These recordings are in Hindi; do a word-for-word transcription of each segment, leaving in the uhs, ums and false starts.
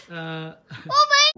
ओ भाई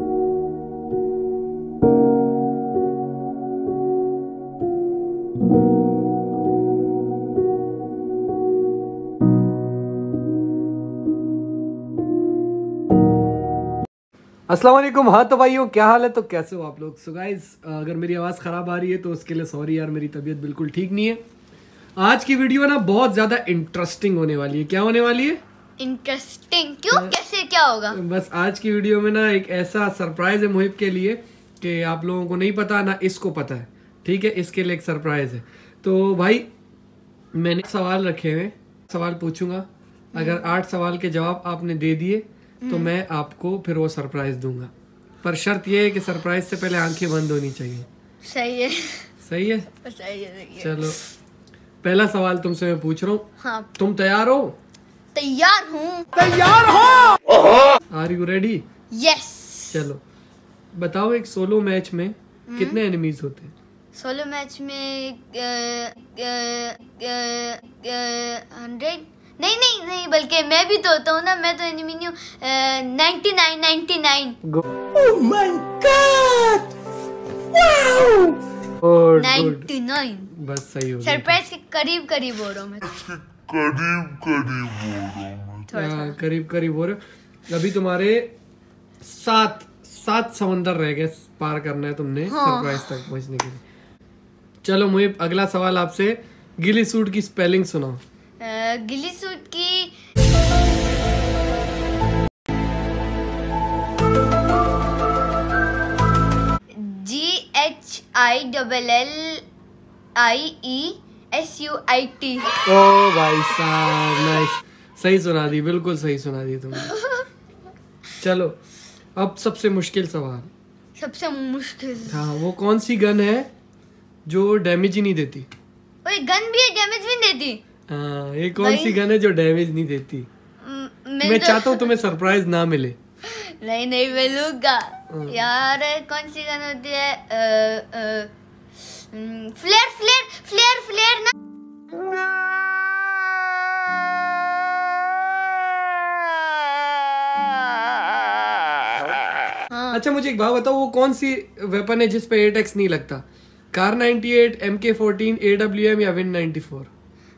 अस्सलाम वालेकुम। हाँ तो भाइयों, क्या हाल है? तो कैसे हो आप लोग? सो गाइस, अगर मेरी आवाज़ ख़राब आ रही है तो उसके लिए सॉरी यार, मेरी तबीयत बिल्कुल ठीक नहीं है। आज की वीडियो ना बहुत ज़्यादा इंटरेस्टिंग होने वाली है। क्या होने वाली है? इंटरेस्टिंग क्यों? कैसे? क्या होगा? बस आज की वीडियो में ना एक ऐसा सरप्राइज है मुहिब के लिए कि आप लोगों को नहीं पता, ना इसको पता है। ठीक है, इसके लिए एक सरप्राइज है। तो भाई मैंने सवाल रखे हुए, सवाल पूछूंगा। अगर आठ सवाल के जवाब आपने दे दिए तो मैं आपको फिर वो सरप्राइज दूंगा, पर शर्त ये है कि सरप्राइज से पहले आंखें बंद होनी चाहिए। सही है। सही है? सही है, सही है। चलो, पहला सवाल तुमसे मैं पूछ रहा हूँ। हाँ, तुम तैयार हो? तैयार हूँ। तैयार हो? Are you ready? यस। चलो बताओ, एक सोलो मैच में कितने एनिमीज होते हैं? सोलो मैच में हंड्रेड नहीं नहीं नहीं, बल्कि मैं भी तो होता हूँ ना, मैं तो एनिमी नहीं हूँ। Ninety nine ninety nine. Oh my god, wow, good ninety nine. बस सही हो गया। सरप्राइज के करीब करीब हो रहा हूँ मैं। करीब करीब हो रहा हूँ। थोड़ा हाँ, थोड़ा। करीब करीब हो रहे हो। अभी तुम्हारे सात सात समंदर रह गए पार करना है तुमने हाँ। सरप्राइज तक पहुंचने के लिए। चलो मुझे अगला सवाल आपसे, गिली सूट की स्पेलिंग सुनाओ। गिली सूट की G H I double L I E S U I T. ओ भाई साहब, नाइस, सही सुना दी, बिल्कुल सही सुना दी तुमने। चलो अब सबसे मुश्किल सवाल। सबसे मुश्किल। हाँ, वो कौन सी गन है जो डैमेज ही नहीं देती? ओए, गन भी है, डैमेज भी नहीं देती। हाँ, ये कौन सी गन है जो डैमेज नहीं देती? म- मैं तो... चाहता हूँ तुम्हें सरप्राइज ना मिले। नहीं नहीं मिलूंगा यार। कौन सी गन होती है? अ, अ, न, फ्लेयर फ्लेयर फ्लेयर फ्लेयर ना। हाँ। अच्छा मुझे एक बात बताओ, वो कौन सी वेपन है जिस पे एट एक्स नहीं लगता? Kar ninety eight, M K fourteen, A W M या Win ninety four?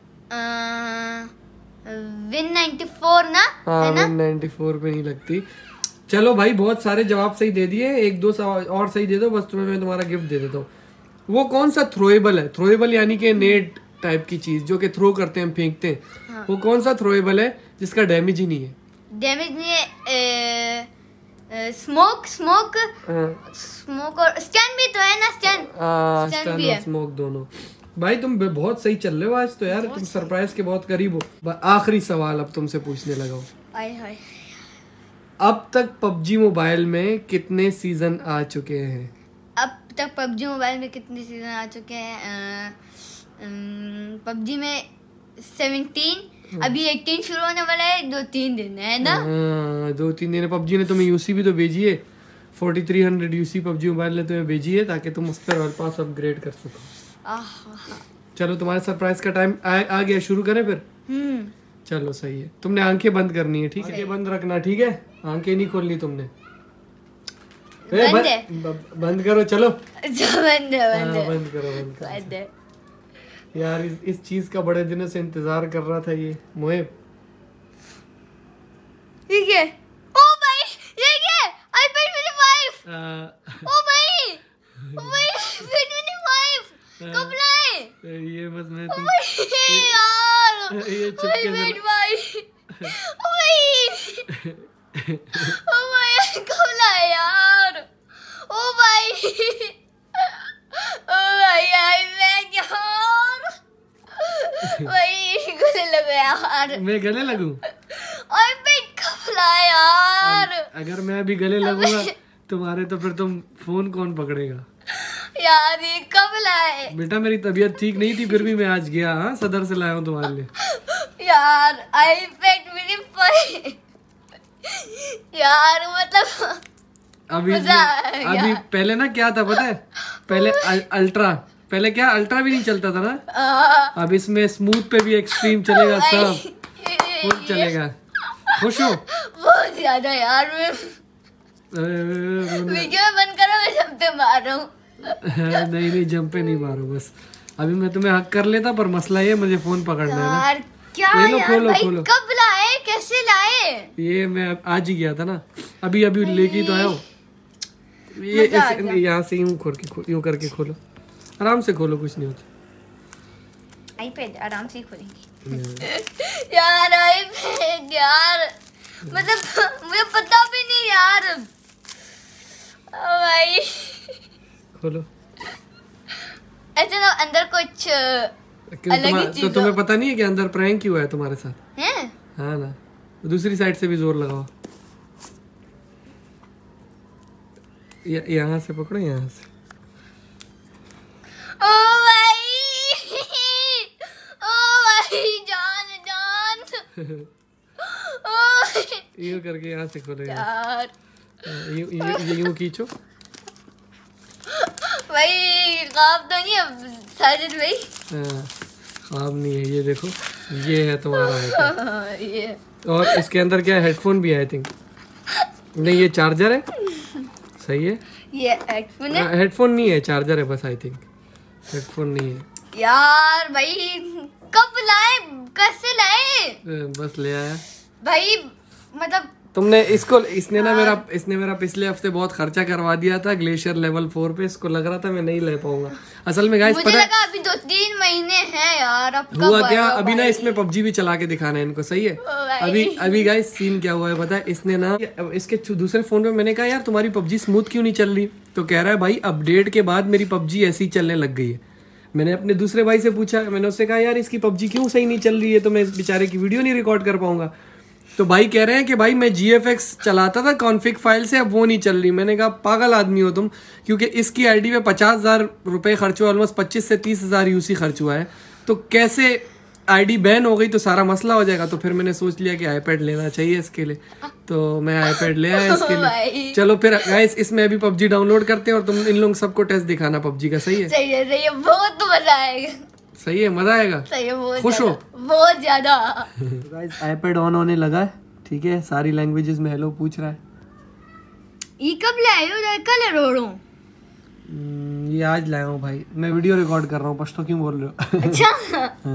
Win ninety four ना, हाँ, है ना? विन नाइन्टी फोर पे नहीं लगती। चलो भाई, बहुत सारे जवाब सही दे दिए, एक दो सवाल और सही दे दो, बस तुम्हें मैं तुम्हारा गिफ्ट दे देता हूँ। वो कौन सा थ्रोएबल है? थ्रोएबल यानी कि नेट टाइप की चीज जो कि थ्रो करते हैं, फेंकते हैं। हाँ। वो कौन सा थ्रोएबल है जिसका डैमेज ही नहीं है? डैमेज नहीं है। स्मोक स्मोक हाँ, स्मोक और स्टैन भी तो है ना? स्टैन हाँ, स्टैन स्टन भी और है। स्मोक दोनों। भाई तुम बहुत सही चल रहे हो आज तो यार, तुम सरप्राइज के बहुत करीब हो। ब- आखिरी सवाल अब तुमसे पूछने लगा हूँ। आय हाय। अब तक पबजी मोबाइल में कितने सीजन आ चुके हैं? अब तक पबजी मोबाइल में कितने सीजन आ चुके हैं? पबजी में सेवनटीन, अभी एटीन शुरू होने वाला है। दो तीन दिन है ना? हाँ, दो तीन दिन। पबजी ने तुम्हें यूसी भी तो भेजी है, forty three hundred UC PUBG mobile ने तुम्हें भेजी है ताकि तुम उस पर रॉयल पास अपग्रेड कर सको। आहा। चलो तुम्हारे सरप्राइज का टाइम आ, आ गया, शुरू करें फिर? हम्म। चलो सही है, तुमने आंखें बंद करनी है, ठीक है? आंखें बंद रखना, ठीक है? आंखें नहीं खोलनी तुमने। ए, बंद है। ब- बंद करो, चलो। जो बंद है, हाँ, बंद है, बंद करो, बंद करो। बंद है। यार इस इस चीज का बड़े दिनों से इंतजार कर रहा था ये मोहिब। ठीक है। ओ भाई, ये क्या? IPad mini five. आ, ओ भाई, ओ भाई, आईपैड मिनी फाइव कब लाए? ये बस मैं ओ तुम भाई यार, ये चुपके से आईपैड भाई। ओ भाई, ओ भाई कब लाए यार? ओ भाई, ओ भाई आईपैड यार, भाई गले लगे यार। मैं गले लगूं? आईपैड कब लाए यार? अगर मैं अभी गले लगूंगा तुम्हारे तो फिर तुम फोन कौन पकड़ेगा? यार ये कब लाए? बेटा मेरी तबीयत ठीक नहीं थी, फिर भी मैं आज गया, हाँ, सदर से लाया हूँ तुम्हारे लिए। यार आईपैड मेरे पर यार, मतलब अभी मजा आ इसमें- गया। अभी पहले ना क्या था पता है? पहले अल, अल्ट्रा पहले क्या अल्ट्रा भी नहीं चलता था ना? आ, अब इसमें स्मूथ पे भी एक्सट्रीम चलेगा, सब भाई, फुल चलेगा। खुश हो? बहुत ज्यादा यार मैं वीडियो में बंद करो, मैं जंप पे मार रहा हूँ। नहीं नहीं जंप पे नहीं मारो, बस अभी मैं तुम्हें हक कर लेता, पर मसला ये मुझे फोन पकड़ना है ना। यार क्या ये लो, यार खोलो, भाई खोलो। कब लाए, कैसे लाए? ये मैं आज ही गया था ना, अभी अभी लेके तो आया हूँ। ये मजा आ ऐसे गया। यहाँ से यूं खोल के यूं करके खोलो, आराम से खोलो, कुछ नहीं होता। आईपैड आराम से ही खोलेंगे। यार आईपैड यार, मतलब मुझे पता भी नहीं यार। ओ भाई खोलो। ऐसे ना अंदर कुछ क्यों अलग ही तुम्हा- चीज तो हो। तुम्हें पता नहीं है कि अंदर प्रैंक क्यों है तुम्हारे साथ? है। हाँ ना, दूसरी साइड से भी जोर लगाओ। य- यहाँ से पकड़ो, यहाँ से। ओ भाई, ओ भाई जान जान। ओ यूं करके यहाँ से खोलो, यहाँ यार से। यूं यूं- यूं यूं खींचो। भाई ख्वाब तो नहीं है साजिद भाई। हाँ, ख्वाब नहीं है, ये देखो, ये है तुम्हारा iPad। ये और इसके अंदर क्या है, हेडफोन भी है आई थिंक। नहीं, ये चार्जर है, सही है। ये हेडफोन है। हेडफोन नहीं है, चार्जर है बस आई थिंक, हेडफोन नहीं है। यार भाई कब लाए, कैसे लाए अ, बस ले आया भाई, मतलब तुमने इसको। इसने ना मेरा इसने मेरा पिछले हफ्ते बहुत खर्चा करवा दिया था ग्लेशियर लेवल फोर पे। इसको लग रहा था मैं नहीं ले पाऊंगा। असल में गाइस मुझे पता है लगा अभी दो तीन महीने हैं यार, अब कब हुआ क्या, आएगा अभी ना भाई? इसमें पबजी भी चला के दिखाना है इनको, सही है। भाई। अभी अभी गाइस सीन क्या हुआ है पता है, इसने ना इसके दूसरे फोन में मैंने कहा यार तुम्हारी पबजी स्मूथ क्यों नहीं चल रही, तो कह रहा है भाई अपडेट के बाद मेरी पबजी ऐसी ही चलने लग गई है। मैंने अपने दूसरे भाई से पूछा, मैंने उससे कहा यार इसकी पबजी क्यों सही नहीं चल रही है, तो मैं इस बेचारे की वीडियो नहीं रिकॉर्ड कर पाऊंगा। तो भाई कह रहे हैं कि भाई मैं जी एफ एक्स चलाता था कॉन्फिग फाइल से, अब वो नहीं चल रही। मैंने कहा पागल आदमी हो तुम, क्योंकि इसकी आईडी पे पचास हजार रुपए खर्च हुआ, ऑलमोस्ट पच्चीस से तीस हजार यूसी खर्च हुआ है। तो कैसे आईडी बैन हो गई तो सारा मसला हो जाएगा। तो फिर मैंने सोच लिया कि आईपैड लेना चाहिए इसके लिए, तो मैं आईपैड ले आया इसके लिए। भाई। चलो फिर गाइस इसमें अभी पबजी डाउनलोड करते हैं और तुम इन लोग सबको टेस्ट दिखाना पबजी का, सही है? सही है, सही है, बहुत मजा आएगा। सही है, मजा आएगा। सही है, बहुत खुश हो? ज्यादा, बहुत ज्यादा। गाइस आईपैड ऑन होने लगा है, ठीक है, सारी लैंग्वेजेस में हेलो पूछ रहा है। ये कब लाए हो, कल रो रहा हूँ। हम्म, ये आज लाया हूँ भाई, मैं वीडियो रिकॉर्ड कर रहा हूँ, पश्तो क्यों बोल रहे हो? अच्छा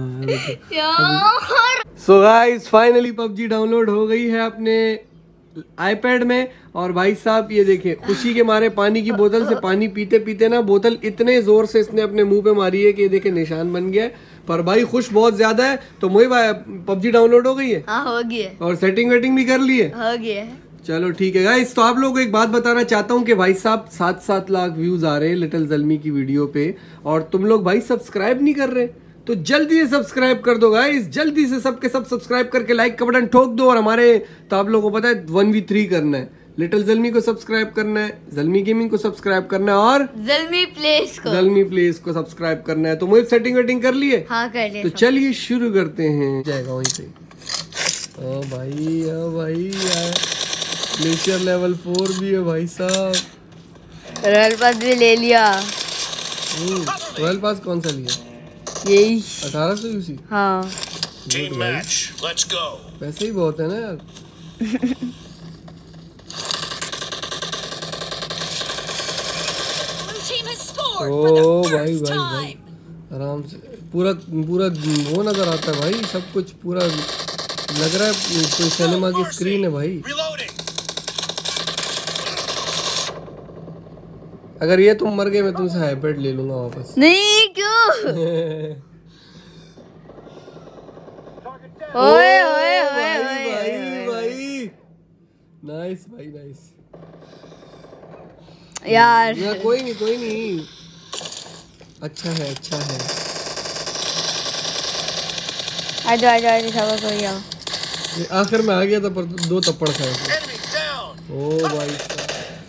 यार, so guys finally PUBG download हो गई है अपने आईपैड में। और भाई साहब ये देखिए, खुशी के मारे पानी की बोतल से पानी पीते पीते ना बोतल इतने जोर से इसने अपने मुंह पे मारी है कि ये देखिए निशान बन गया है। पर भाई खुश बहुत ज्यादा है। तो मोहित भाई पबजी डाउनलोड हो गई है? हाँ हो गया, और सेटिंग वेटिंग भी कर ली है? हो गया। चलो ठीक है गाइस, तो आप लोगों को एक बात बताना चाहता हूँ कि भाई साहब सात सात लाख व्यूज आ रहे हैं लिटिल ज़ल्मी की वीडियो पे, और तुम लोग भाई सब्सक्राइब नहीं कर रहे। तो जल्दी से सब्सक्राइब कर दो गाइस, जल्दी से सबके सब सब्सक्राइब करके लाइक का बटन ठोक दो। और हमारे तो आप लोगों को पता है वन वी थ्री करना है, लिटिल ज़ल्मी को सब्सक्राइब करना है, ज़ल्मी गेमिंग को सब्सक्राइब करना है, और ज़ल्मी प्लेस को ज़ल्मी प्लेस को सब्सक्राइब करना है। तो मुझे सेटिंग वेटिंग कर लिए? हाँ कर लिया। तो चलिए शुरू करते हैं। जाएगा वहीं से। ओ भाई, ओ भाई ग्लेशियर लेवल फोर भी है भाई साहब। रॉयल पास भी ले लिया। रॉयल पास कौन सा लिया? यही। अठारह सौ यूसी। हाँ Team match. Let's go. पैसे ही बहुत है ना यार। ओ भाई भाई भाई आराम से, पूरा पूरा वो नजर आता है भाई, सब कुछ पूरा लग रहा है कोई सिनेमा की स्क्रीन है भाई। Reloading. अगर ये तुम मर गए मैं तुमसे आईपैड ले लूंगा वापस। नहीं क्यों? ओए ओए ओए भाई ओए भाई भाई नाइस भाई नाइस यार। या कोई नहीं कोई नहीं, अच्छा है अच्छा है। आजो आजो आजो सबक हो गया। ये आखिर में आ गया था पर दो थप्पड़ खाए थे। Enemy down. ओ भाई साहब।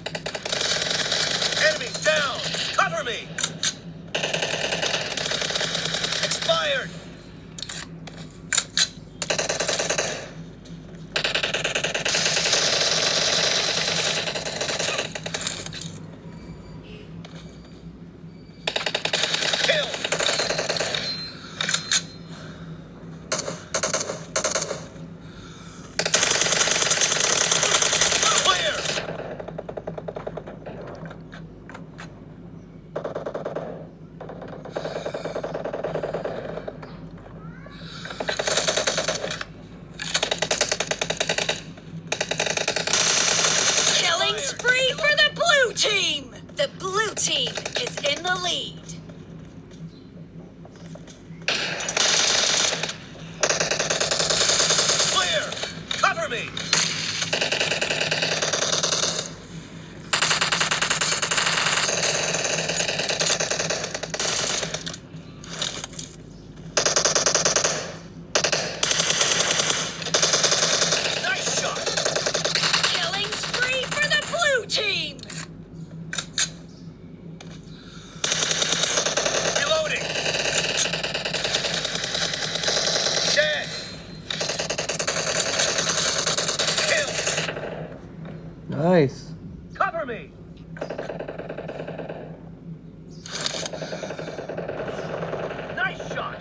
Enemy down. Cover me. Expired. Kill. The blue team is in the lead. Clear! Cover me! Nice shot! Killing spree for the blue team. Reloading! Dead! Kill! Nice. Cover me! Nice shot!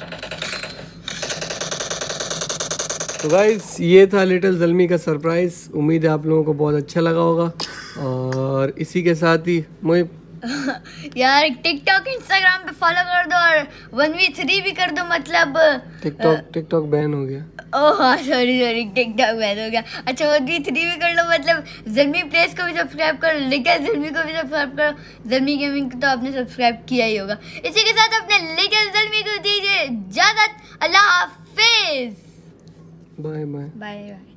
तो गाइस ये था लिटिल ज़ल्मी का सरप्राइज। उम्मीद है आप लोगों को बहुत अच्छा लगा होगा। और इसी के साथ ही मुझे यार टिकटॉक इंस्टाग्राम पे फॉलो कर दो और वन वी थ्री भी कर दो, मतलब टिकटॉक टिकटॉक बैन हो गया। ओह हाँ सॉरी सॉरी टिकटॉक बैन हो गया। अच्छा वन वी थ्री भी कर लो, मतलब ज़ल्मी प्लेस को भी सब्सक्राइब करो, लिटिल ज़ल्मी को भी सब्सक्राइब करो। ज़ल्मी गेमिंग को तो आपने सब्सक्राइब किया ही होगा। इसी के साथ अपने लिटिल ज़ल्मी को दीजिए इजाज़त। अल्लाह हाफिज। Bye bye. Bye bye.